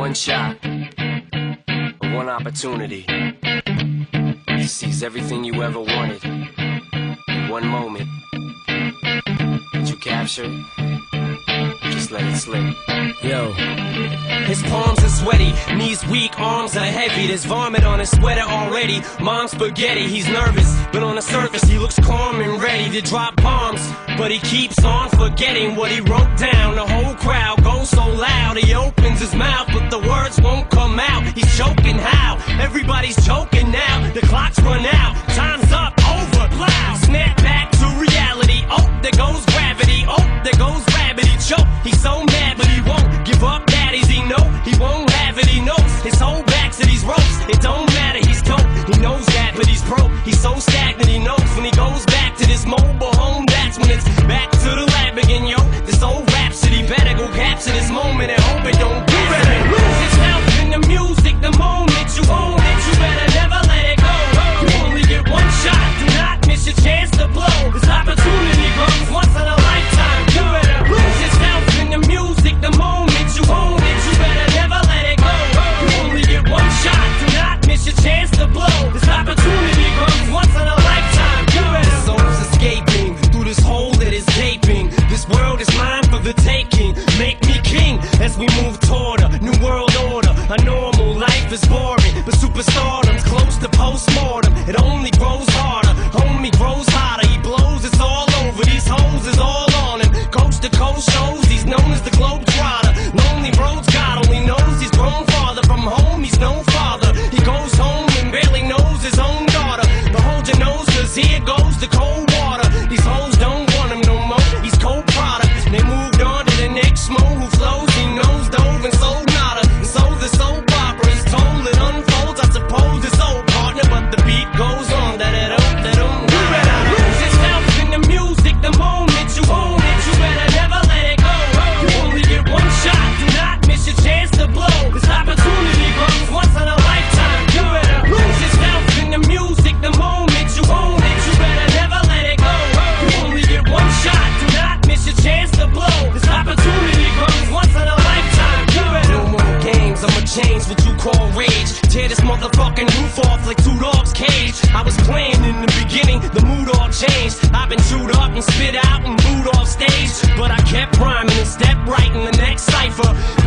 one shot, one opportunity to seize everything you ever wanted in one moment. Did you capture it? Just let it slip. Yo. His palms are sweaty, knees weak, arms are heavy. There's vomit on his sweater already. Mom's spaghetti, he's nervous, but on the surface he looks calm and ready to drop bombs. But he keeps on forgetting what he wrote down. The whole crowd goes so loud, he opens his mouth, but the words won't come out. He's choking how? Everybody's choking now. The clock's run out, time's up, over, loud. Snap back to reality. Oh, there goes gravity. Oh, there goes rabbit. He choke. He's so mad, but he won't give up. Daddies, he know he won't have it. He knows his whole back to these ropes. It don't matter. He's dope. He knows that, but he's broke. He's so stagnant. He knows when he goes back to this mobile home, that's when it's back to the lab again. Yo, this old rhapsody better go capture this moment and hope it don't get it. Lose yourself in the music. The moment you own it, you better never let it go. You only get one shot. Do not miss your chance to blow. This opportunity comes once in a lifetime. You better lose yourself in the music. The moment you own it, you better never let it go. You only get one shot. Do not miss your chance to blow. This opportunity comes once in a lifetime. You better. The soul's escaping through this hole that is gaping. This world is mine for the taking. Make me king as we move toward a new world order. A normal life is boring, but superstardom's close to postmortem. It only grows harder, homie grows hotter. He blows, it's all over. These hoes is all on him. Coast to coast shows, he's known as the Globetrotter. Lonely roads, God only knows he's grown farther from home. He's no father. He goes home and barely knows his own daughter. But hold your nose, cause here goes the cold water. These hoes don't want him no more. He's cold product. They moved on to the next mo who flows. He knows dove and sold nada. And so the soap opera is told. It unfolds. I suppose it's old partner, but the beat goes on. Da-da-dum. You better lose yourself in the music. The moment you own it, you better never let it go. You only get one shot. Do not miss your chance to blow. This opportunity comes once in a lifetime. You better lose yourself in the music. The moment you own it, you better never let it go. You only get one shot. Do not miss your chance to blow. This opportunity comes once in a lifetime. You better. No more games. I'ma change what you call rage. Tear this motherfucking roof off like two dogs' cage. I was playing in the beginning, the mood all changed. I've been chewed up and spit out and booed off stage, but I kept rhyming and stepped right in the next cipher.